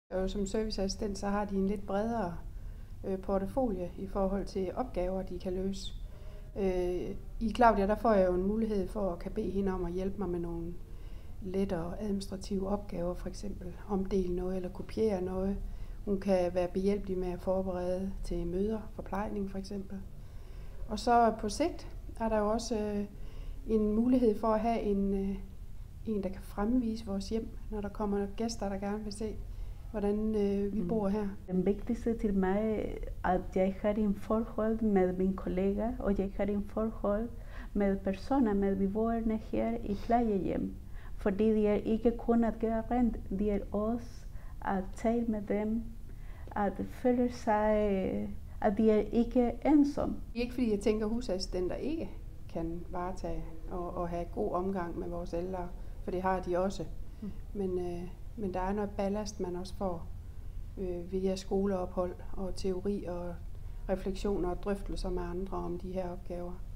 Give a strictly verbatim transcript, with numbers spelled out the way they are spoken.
Og som serviceassistent så har de en lidt bredere øh, portefølje i forhold til opgaver, de kan løse. Øh, I Claudia der får jeg jo en mulighed for at kan bede hende om at hjælpe mig med nogle lettere administrative opgaver, for eksempel omdele noget eller kopiere noget. Hun kan være behjælpelig med at forberede til møder, forplejning for eksempel. Og så på sigt er der jo også øh, en mulighed for at have en, øh, en, der kan fremvise vores hjem, når der kommer gæster, der gerne vil se, hvordan øh, vi bor her. Det vigtigste til mig er, at jeg har en forhold med mine kolleger, og jeg har en forhold med personer med beboerne her i plejehjem. Fordi det er ikke kun at gøre rent, det er også at tale med dem, at føle sig, at de er ikke ensomme. Det er ikke fordi jeg tænker, at husassistenter ikke kan varetage og, og have god omgang med vores ældre, for det har de også. Mm. Men, øh, men der er noget ballast, man også får øh, via skoleophold og teori og refleksioner og drøftelser med andre om de her opgaver.